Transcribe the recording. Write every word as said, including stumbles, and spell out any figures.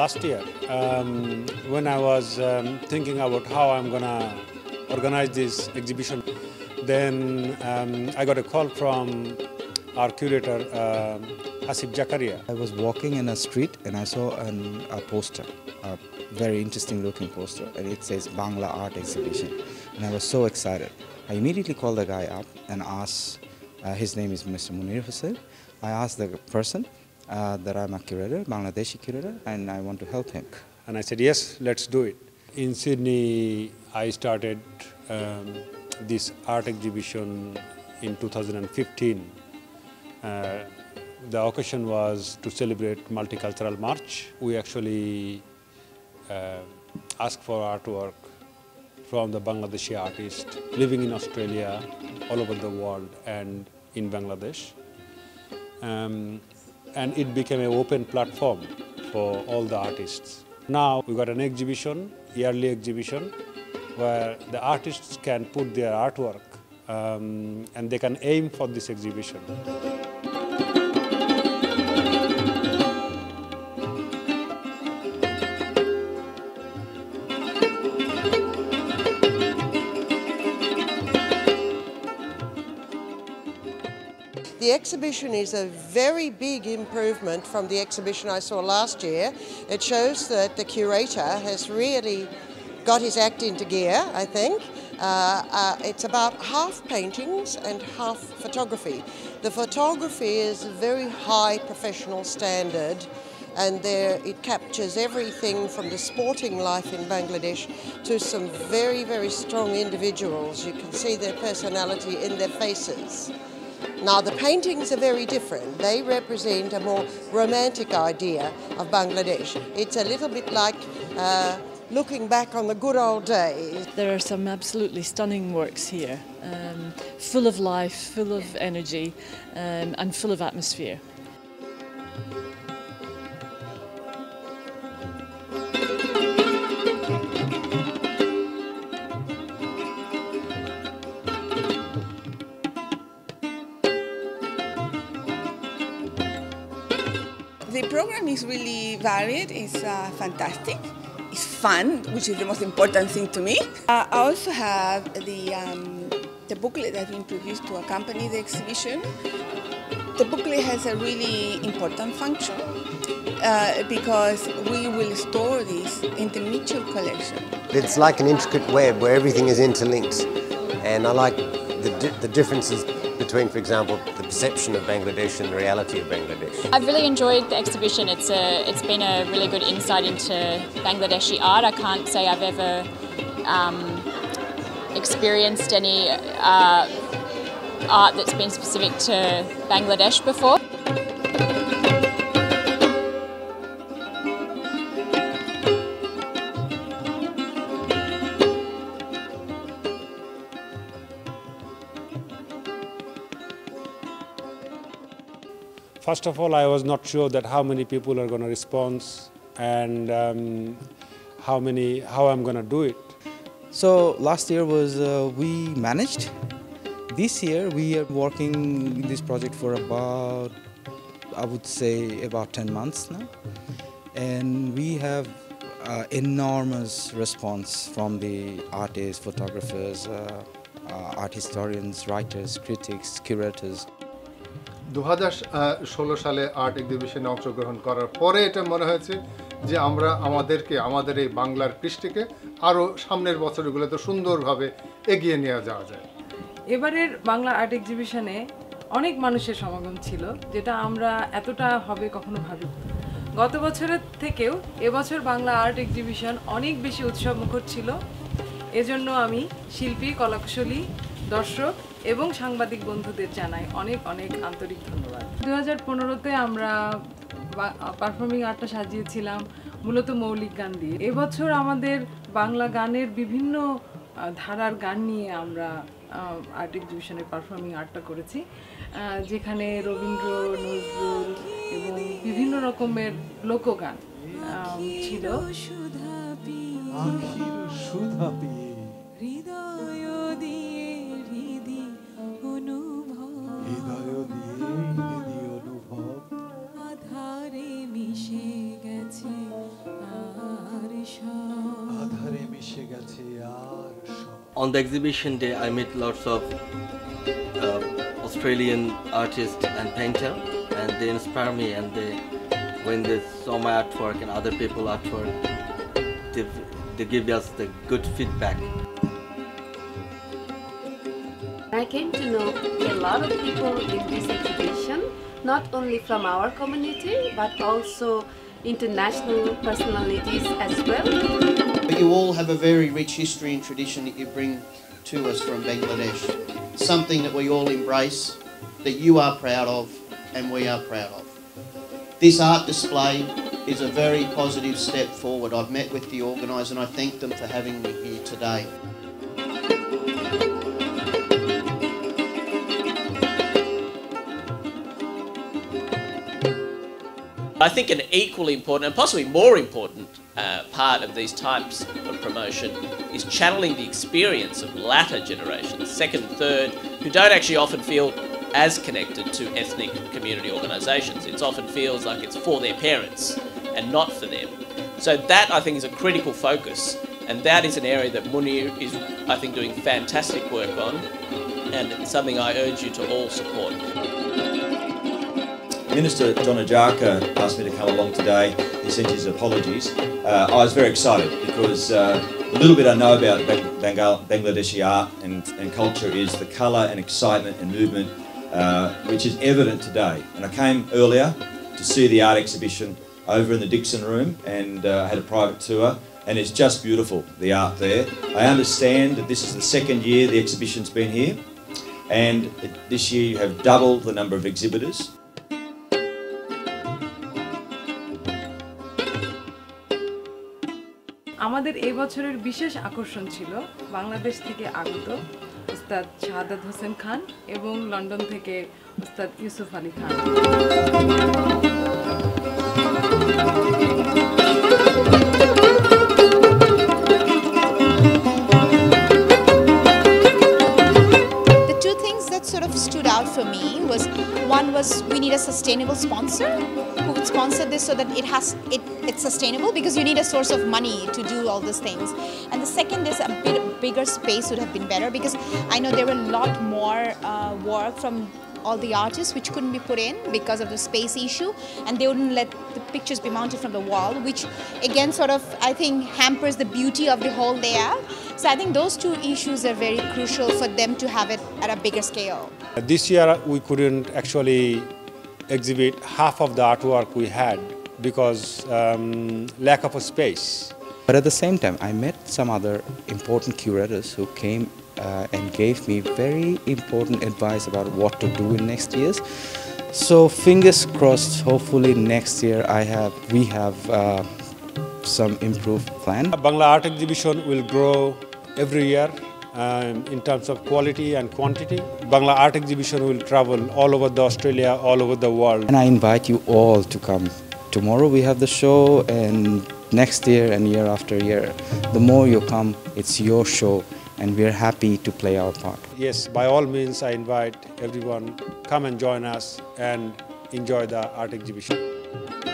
last year um, when I was um, thinking about how I'm gonna organize this exhibition. Then um, I got a call from our curator, uh, Hasib, Zakaria. I was walking in a street and I saw an, a poster, a very interesting looking poster, and it says Bangla Art Exhibition. And I was so excited. I immediately called the guy up and asked, uh, his name is Mister Munir Hussain. I asked the person uh, that I'm a curator, Bangladeshi curator, and I want to help him. And I said, yes, let's do it. In Sydney, I started um, this art exhibition in two thousand fifteen. Uh, the occasion was to celebrate Multicultural March. We actually uh, asked for artwork from the Bangladeshi artists living in Australia, all over the world, and in Bangladesh. Um, and it became an open platform for all the artists. Now we got an exhibition, yearly exhibition, where the artists can put their artwork um, and they can aim for this exhibition. The exhibition is a very big improvement from the exhibition I saw last year. It shows that the curator has really got his act into gear, I think. Uh, uh, it's about half paintings and half photography. The photography is a very high professional standard, and there it captures everything from the sporting life in Bangladesh to some very, very strong individuals. You can see their personality in their faces. Now the paintings are very different. They represent a more romantic idea of Bangladesh. It's a little bit like uh, looking back on the good old days. There are some absolutely stunning works here, um, full of life, full of energy, um, and full of atmosphere. The program is really varied, it's uh, fantastic, it's fun, which is the most important thing to me. Uh, I also have the, um, the booklet that we introduced to accompany the exhibition. The booklet has a really important function uh, because we will store this in the Mitchell collection. It's like an intricate web where everything is interlinked, and I like the, di the differences between, for example, the perception of Bangladesh and the reality of Bangladesh. I've really enjoyed the exhibition. It's, a, it's been a really good insight into Bangladeshi art. I can't say I've ever um, experienced any uh, art that's been specific to Bangladesh before. First of all, I was not sure that how many people are going to respond and um, how many, how I'm going to do it. So last year was, uh, we managed. This year we are working in this project for about, I would say about ten months now. And we have uh, enormous response from the artists, photographers, uh, uh, art historians, writers, critics, curators. দু হাজার ষোলো সালে art এক্সিবিশনে অংশগ্রহণ করার পরে এটা মনে হয়েছে যে আমরা আমাদেরকে আমাদের এই বাংলার কৃষ্টিকে আরও সামনের বছরগুলোতে সুন্দরভাবে এগিয়ে নিয়ে যাওয়া যায়। এবারের বাংলা আর্ট এক্সিবিশনে অনেক মানুষের সমাগম ছিল, যেটা আমরা এতটা হবে কখনো ভাবিনি। গত বছরের থেকেও এবছর বাংলা আর্ট এক্সিবিশন অনেক বেশি উৎসবমুখর ছিল। এজন্য আমি শিল্পী, কলাকুশলী, দর্শক এবং সাংবাদিক বন্ধুদের জানাই অনেক অনেক আন্তরিক ধন্যবাদ। দু হাজার পনেরোতে আমরা পারফর্মিং আর্টটা সাজিয়েছিলাম মূলত মৌলিক গান দিয়ে। এবছর আমাদের বাংলা গানের বিভিন্ন ধারার গান নিয়ে আমরা আর্ট এক্সিবিশনের পারফর্মিং আর্টটা করেছি, যেখানে রবীন্দ্র, নজরুল এবং বিভিন্ন রকমের লোকগান ছিল। আধারে মিশে গেছে On the exhibition day, I met lots of uh, Australian artists and painters, and they inspire me. And they, when they saw my artwork and other people's artwork, they, they give us the good feedback. I came to know a lot of people in this exhibition, not only from our community, but also international personalities as well. You all have a very rich history and tradition that you bring to us from Bangladesh. Something that we all embrace, that you are proud of, and we are proud of. This art display is a very positive step forward. I've met with the organiser and I thank them for having me here today. I think an equally important and possibly more important uh, part of these types of promotion is channeling the experience of latter generations, second, third, who don't actually often feel as connected to ethnic community organisations. It often feels like it's for their parents and not for them. So that, I think, is a critical focus, and that is an area that Munir is, I think, doing fantastic work on, and it's something I urge you to all support. Minister John Ajaka asked me to come along today. He sent his apologies. Uh, I was very excited because uh, the little bit I know about Bengal, Bangladeshi art and, and culture is the colour and excitement and movement uh, which is evident today. And I came earlier to see the art exhibition over in the Dixon room and uh, had a private tour, and it's just beautiful, the art there. I understand that this is the second year the exhibition's been here, and this year you have doubled the number of exhibitors. আমাদের এই বছরের বিশেষ আকর্ষণ ছিল বাংলাদেশ থেকে আগত উস্তাদ শাহাদাত হোসেন খান এবং লন্ডন থেকে উস্তাদ Yusuf Ali Khan. The two things that sort of stood out for me was, one was we need a sustainable sponsor who would sponsor this so that it has it it's sustainable, because you need a source of money to do all these things. And the second is a bit bigger space would have been better, because I know there were a lot more uh, work from all the artists which couldn't be put in because of the space issue, and they wouldn't let the pictures be mounted from the wall, which again sort of I think hampers the beauty of the whole layout. So I think those two issues are very crucial for them to have it at a bigger scale. This year we couldn't actually exhibit half of the artwork we had because um, lack of a space. But at the same time, I met some other important curators who came uh, and gave me very important advice about what to do in next years. So fingers crossed, hopefully next year I have we have uh, some improved plan. Bangla Art Exhibition will grow every year um, in terms of quality and quantity. Bangla Art Exhibition will travel all over the Australia, all over the world. And I invite you all to come. Tomorrow we have the show, and next year and year after year. The more you come, it's your show, and we're happy to play our part. Yes, by all means I invite everyone, come and join us and enjoy the art exhibition.